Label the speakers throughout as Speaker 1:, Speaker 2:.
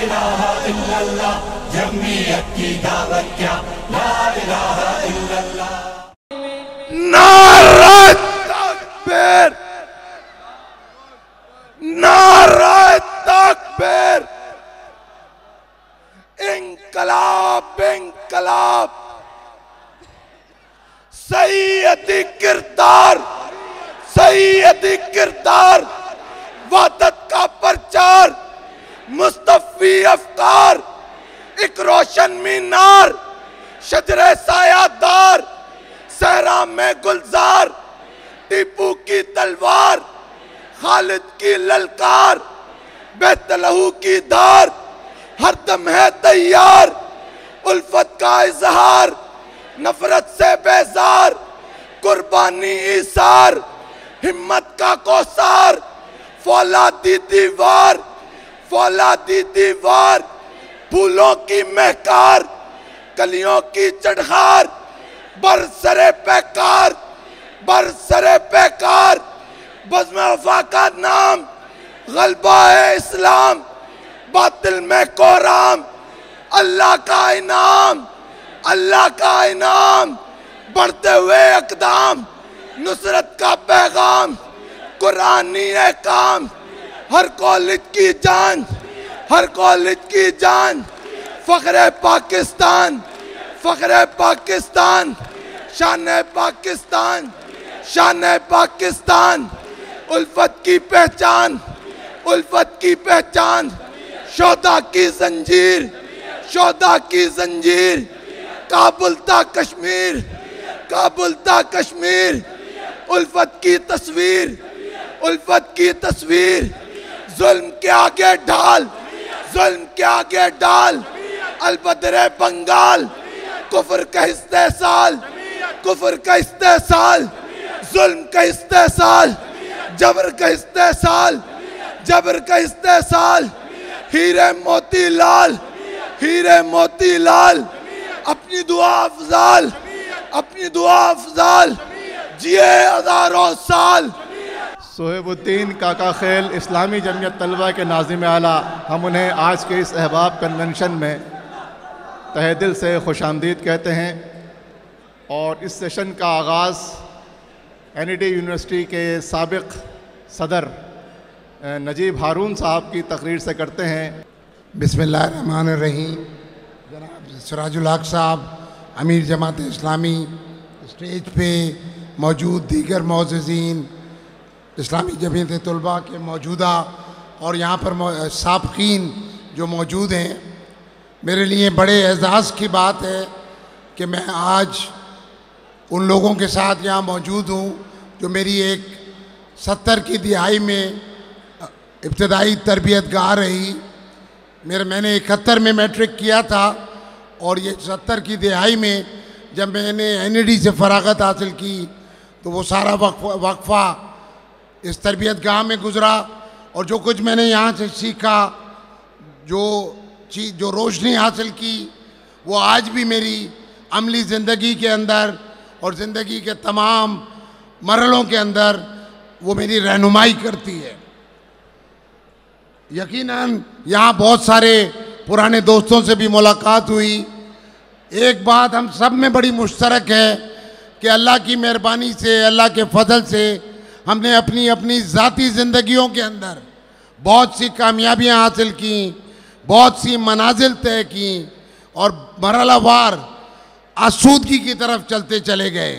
Speaker 1: इलाहा इल्लल्लाह, जमीयत की दावत क्या, ला इलाहा इल्लल्लाह।
Speaker 2: नारे तकबीर, नारे तकबीर, इंकलाब इंकलाब, सैयदी किरदार, सैयदी किरदार, वहदत का प्रचार, मुस्तफी अफकार, एक रोशन मीनार, शजरे सायादार, सहरा में गुलजार, टीपू की तलवार, खालिद की ललकार, बेतलहू की धार, हर दम है तैयार, उल्फत का इजहार, नफरत से बेजार, कुर्बानी इसार, हिम्मत का कौसार, फौलादी दीवार, फौलादी दीवार, फूलों की महकार, कलियों की चढ़हार, बरसरे पैकार, बरसरे पैकार, बज़्म वफा का नाम, गलबा है इस्लाम, बातिल में कोराम, अल्लाह का इनाम, अल्लाह का इनाम, बढ़ते हुए अक़दाम, नुसरत का पैगाम, कुरानी काम, हर कॉलेज की जान, हर कॉलेज की जान, फ़ख्र पाकिस्तान, फ़ख्र पाकिस्तान, शान पाकिस्तान, शान पाकिस्तान, उल्फत की पहचान, उल्फत की पहचान, शोधा की जंजीर, शोधा की जंजीर, काबुल ता कश्मीर, काबुल ता कश्मीर, उल्फत की तस्वीर, उल्फत की तस्वीर, जुल्म के आगे ढाल, जुल्म के आगे डाल, अलबदरे बंगाल, कुफर का इस्तेसाल, कुफर का इस्तेसाल, जुल्म का इस्तेसाल, जबर का इस्तेसाल, जबर का इस्तेसाल, हीरे मोती लाल, हीरे मोती लाल, अपनी दुआ अफजाल, अपनी दुआ अफजाल, जिए हजारों साल।
Speaker 3: सोहेबुद्दीन काका खेल इस्लामी जमीयत तलबा के नाज़िम आला, हम उन्हें आज के इस अहबाब कन्वेंशन में तहे दिल से खुशामदीद कहते हैं। और इस सेशन का आगाज़ NED यूनिवर्सिटी के साबिक़ सदर नजीब हारून साहब की तकरीर से करते हैं।
Speaker 4: बिस्मिल्लाहिर्रहमानिर्रहीम। जनाब सिराजुल हक साहब, अमीर जमात-ए-इस्लामी, स्टेज पे मौजूद दीगर मौज़िज़ीन, इस्लामी जमीयत-ए-तलबा के मौजूदा और यहाँ पर साबक़ीन जो मौजूद हैं, मेरे लिए बड़े एज़ाज़ की बात है कि मैं आज उन लोगों के साथ यहाँ मौजूद हूँ जो मेरी एक 70 की दिहाई में इब्तदाई तरबियत गा रही। मैंने 71 में मैट्रिक किया था और ये 70 की दिहाई में जब मैंने NED से फ़राग़त हासिल की तो वो सारा वक्फ़ा इस तरबियत गाह में गुज़रा। और जो कुछ मैंने यहाँ से सीखा, जो रोशनी हासिल की, वो आज भी मेरी अमली ज़िंदगी के अंदर और ज़िंदगी के तमाम मरहलों के अंदर वो मेरी रहनुमाई करती है। यकीनन यहाँ बहुत सारे पुराने दोस्तों से भी मुलाकात हुई। एक बात हम सब में बड़ी मुश्तरक है कि अल्लाह की मेहरबानी से, अल्लाह के फजल से हमने अपनी अपनी ज़ाती ज़िंदगियों के अंदर बहुत सी कामयाबियाँ हासिल की, बहुत सी मनाजिल तय की और मरहलावार आसूदगी की तरफ चलते चले गए।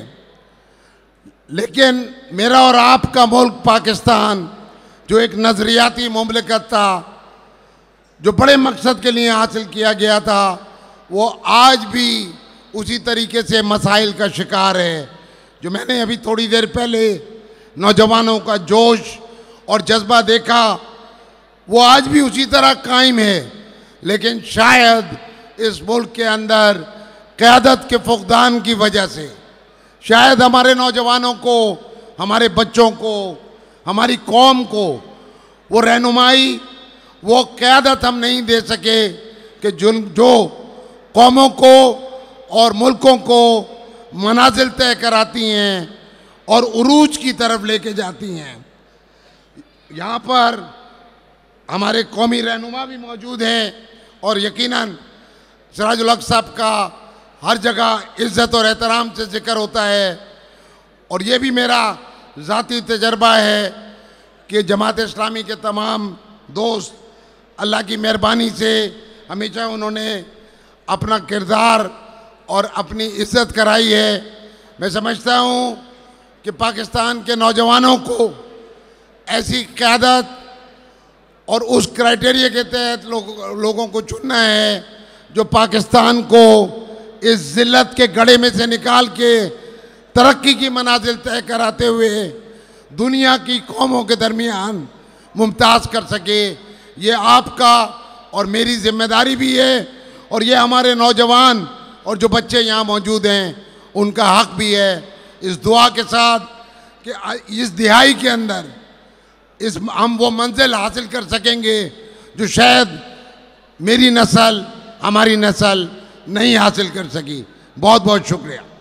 Speaker 4: लेकिन मेरा और आपका मुल्क पाकिस्तान, जो एक नज़रियाती मुमलिकत था, जो बड़े मकसद के लिए हासिल किया गया था, वो आज भी उसी तरीके से मसाइल का शिकार है। जो मैंने अभी थोड़ी देर पहले नौजवानों का जोश और जज्बा देखा, वो आज भी उसी तरह कायम है। लेकिन शायद इस मुल्क के अंदर क़यादत के फुक़दान की वजह से, शायद हमारे नौजवानों को, हमारे बच्चों को, हमारी कौम को वो रहनुमाई, वो क़यादत हम नहीं दे सके कि जो कौमों को और मुल्कों को मनाजिल तय कराती हैं और उरूज की तरफ लेके जाती हैं। यहाँ पर हमारे कौमी रहनुमा भी मौजूद हैं और यकीनन सिराजुल हक साहब का हर जगह इज़्ज़त और एहतराम से जिक्र होता है। और ये भी मेरा ज़ाती तजर्बा है कि जमात-ए-इस्लामी के तमाम दोस्त अल्लाह की मेहरबानी से हमेशा उन्होंने अपना किरदार और अपनी इज़्ज़त कराई है। मैं समझता हूँ कि पाकिस्तान के नौजवानों को ऐसी क़यादत और उस क्राइटेरिया के तहत लोगों को चुनना है जो पाकिस्तान को इस ज़िल्लत के गड्ढे में से निकाल के तरक्की की मनाजिल तय कराते हुए दुनिया की कौमों के दरमियान मुमताज़ कर सके। ये आपका और मेरी जिम्मेदारी भी है और ये हमारे नौजवान और जो बच्चे यहाँ मौजूद हैं उनका हक भी है। इस दुआ के साथ कि इस दिहाई के अंदर हम वो मंजिल हासिल कर सकेंगे जो शायद मेरी नस्ल, हमारी नस्ल नहीं हासिल कर सकी। बहुत बहुत शुक्रिया।